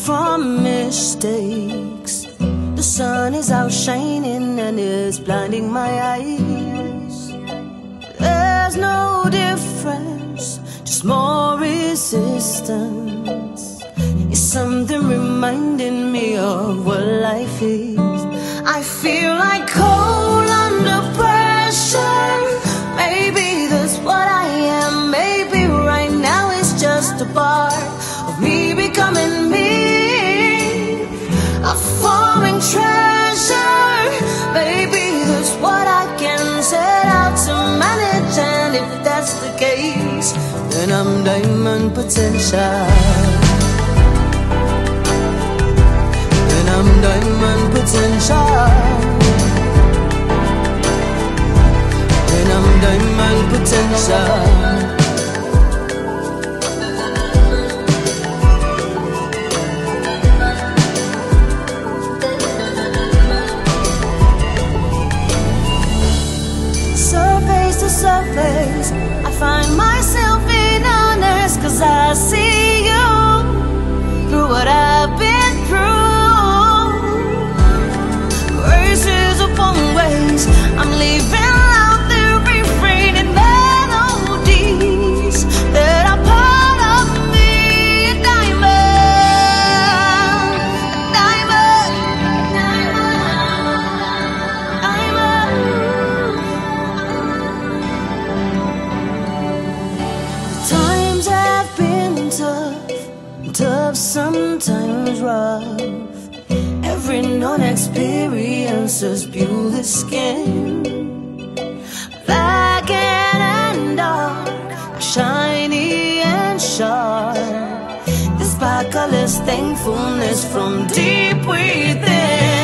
from mistakes. The sun is outshining and is blinding my eyes. There's no difference, just more resistance. It's something reminding me of what life is. I feel like coal under pressure. Maybe that's what I am. Maybe right now it's just a part of me becoming me, a falling treasure. Maybe that's what I can set out to manage. And if that's the case, then I'm diamond potential. Then I'm diamond potential. Then I'm diamond potential. Surface, I find myself in honest, 'cause I see you through what I've been through. Graces upon ways, I'm leaving out the refrain and melodies that are part of me. A diamond, a diamond, diamond. Times have been tough, sometimes rough. Every non-experience has built the skin. Black and dark, shiny and sharp. This sparkle is thankfulness from deep within.